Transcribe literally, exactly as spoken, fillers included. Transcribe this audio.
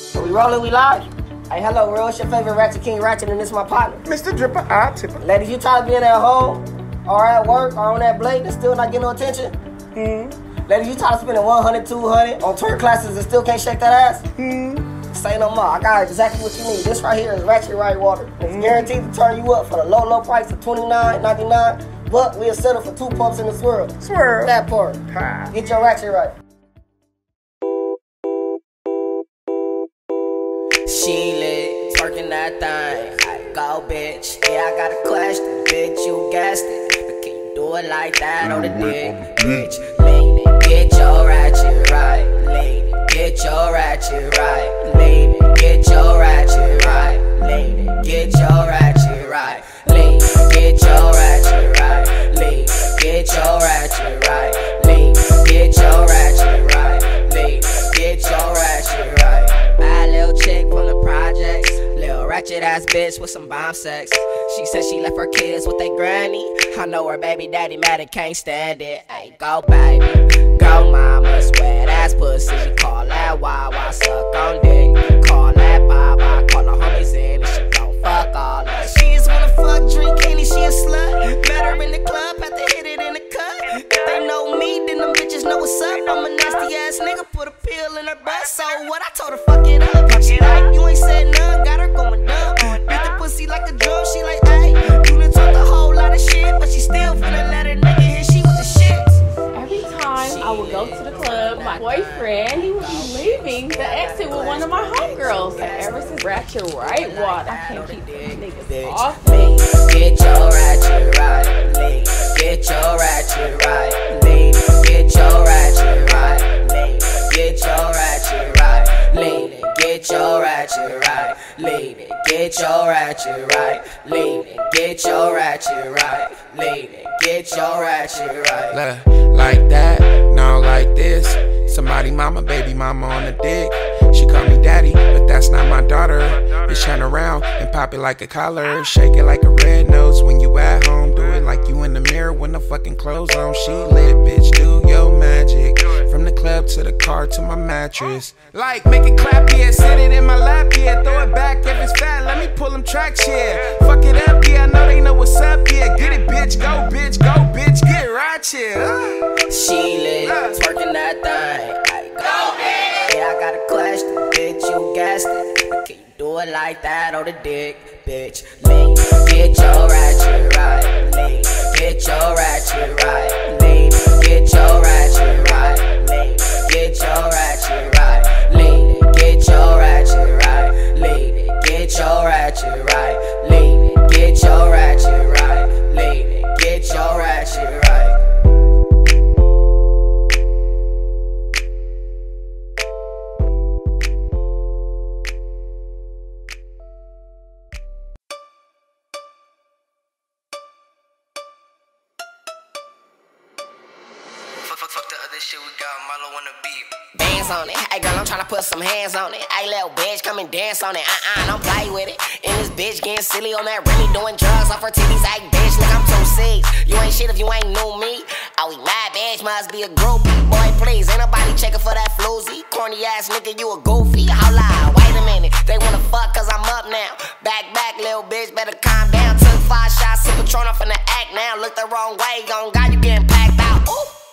So we rolling, we live? Hey, hello, world. It's your favorite Ratchet King Ratchet, and this is my partner, Mister Dripper, I tipper. Ladies, you try to be in at home, or at work, or on that blade and still not getting no attention? Hmm. Ladies, you try to spend one hundred, two hundred on twerk classes and still can't shake that ass? Hmm. Say no more. I got exactly what you need. This right here is Ratchet Right water. It's mm. guaranteed to turn you up for the low, low price of twenty-nine ninety-nine. But we'll settle for two pumps in the swirl. Swirl. That part. Ha. Get your Ratchet Right. She lit, twerking that thing. I go, bitch. Yeah, I got a question, bitch. You guessed it. But can you do it like that on the dick, bitch? Lady, get your ratchet right. Lady, get your ratchet right. Lady, get your ratchet right. Lady, get your ratchet right. Lady, get your ratchet right. Lady, get your ratchet right. Lady, get your ratchet right. Lady, get your ratchet right. Bad little chick from the projects, little ratchet ass bitch with some bomb sex. She said she left her kids with their granny. I know her baby daddy mad and can't stand it. Hey, go baby, go mama, sweat ass pussy. She call that Wawa, suck on dick. Call that Baba, call her homies in and she gon' fuck all that. She just wanna fuck, drink Henny, she a slut. Met her in the club, had to hit it in the cut. If they know me, then them bitches know what's up. I'm a nasty ass nigga, put a pill in her butt. So what? I told her fuck it up. She like, you ain't said none, got her going dumb. Beat the pussy like a drum, she like, ayy. You done talked a whole lot of shit, but she still finna let her nigga hit she with the shits. Every time I would go to the club, my boyfriend, he would be leaving the exit with one of my homegirls. And ever since Ratchet Right water, I can't keep these niggas off me. Get your ratchet right, lady. Get your ratchet right, lady. Get your ratchet right, lady. Get your ratchet right, lady. Get your ratchet right, lady. Get your ratchet right, lady. Get your ratchet right, lady. Get your ratchet right. Like that, no, like this. Somebody mama, baby mama on the dick. She call me daddy, but that's not my daughter. Bitch, turn around and pop it like a collar. Shake it like a red nose when you at home. Do it like you in the mirror when the fucking clothes on. She lit, bitch, do your magic. From the club to the car to my mattress. Like, make it clap, yeah, sit it in my lap, yeah. Throw it back if it's fat, let me pull them tracks, yeah. Fuck it up, yeah, I know they know what's up, yeah. Get it, bitch, go, bitch, go, bitch, get ratchet. Uh. She lit, twerking that thing. I go, bitch. Yeah, I got a question, bitch, you guessed it. Can you do it like that on the dick, bitch? Lady, get your ratchet right. Lady, get your ratchet right. Lady, get your ratchet right. Lady, get your ratchet right. Lady, get your ratchet right. Lady, get your ratchet right. Lady, get your ratchet right. Lady, get your ratchet right. Fuck, fuck the other shit we got, Milo on the beat. Dance on it, hey girl, I'm tryna put some hands on it. Hey little bitch, come and dance on it. Uh-uh, don't play with it. And this bitch getting silly on that really doing drugs off her titties. Like bitch, look, I'm two six. You ain't shit if you ain't knew me. Oh, we mad bitch, must be a groupie. Boy, please, ain't nobody checking for that floozy. Corny ass nigga, you a goofy. Hold on, wait a minute. They wanna fuck cause I'm up now. Back, back, little bitch, better calm down. Took five shots, sip Patron off in the act now. Look the wrong way, on God, you getting packed out. Ooh.